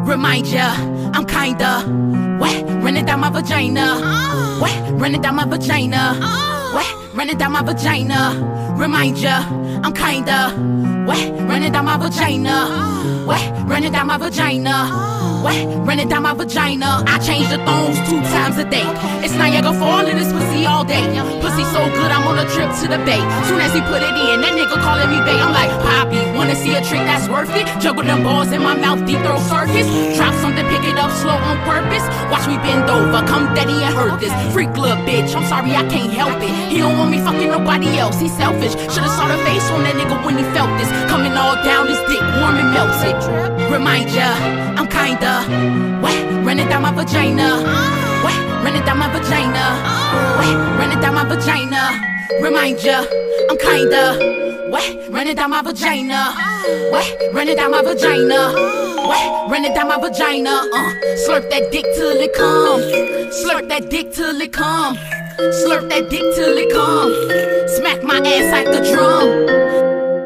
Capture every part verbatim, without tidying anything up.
Remind ya, I'm kinda wet, running down my vagina. Wet, running down my vagina. Wet, running down my vagina. Remind ya, I'm kinda wet, running down my vagina. Wet, running down my vagina. Wet, running down my vagina. I change the thongs two times a day. It's Niagara Falls in this pussy all day. Pussy so good, I'm on a trip to the bay. Soon as he put it in, that nigga calling me bae. I'm like, Poppy, wanna see a trick that's worth it? Juggle them balls in my mouth, deep throat circus. Drop something, pick it up slow on purpose. Watch me bend over, come daddy and hurt this. Freak little bitch, I'm sorry, I can't help it. He don't want me fucking nobody else, he's selfish. Should've saw the face on that nigga when he felt this. Coming all down his dick, warm and melted. Remind ya, I'm kinda wet, running down my vagina. Wet, running down my vagina. Wet, running down my vagina. Remind ya, I'm kinda wet, running down my vagina. Wet, running down my vagina. Wet, running down my vagina. Uh, slurp that dick till it come. Slurp that dick till it come. Slurp that dick till it come. Smack my ass like a drum.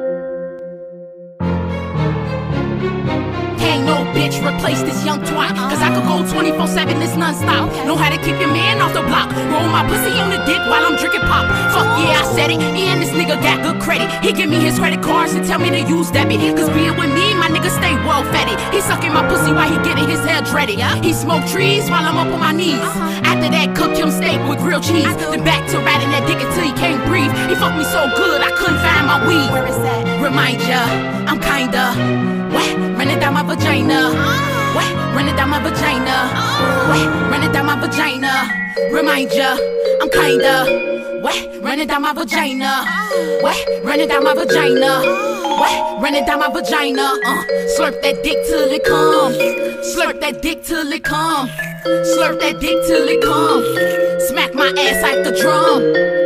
Bitch, replace this young twat. Cause I could go twenty-four seven, this non-stop. Know how to keep your man off the block. Roll my pussy on the dick while I'm drinking pop. Fuck yeah, I said it. And this nigga got good credit. He give me his credit cards and tell me to use debit. Cause being with me, my nigga stay well fed. He sucking my pussy while he getting his hair dreaded. He smoke trees while I'm up on my knees. After that, cook him steak with grilled cheese. Then back to riding that dick until he can't breathe. He fucked me so good, I couldn't find my weed. Where is that? Remind ya, I'm kinda wet, running down my vagina. Wet, running down my vagina. Wet, running down my vagina. Remind ya, I'm kinda wet, running down my vagina. Wet, running down my vagina. Wet, running down my vagina. Uh, slurp that dick till it come. Slurp that dick till it come. Slurp that dick till it come. Smack my ass like a drum.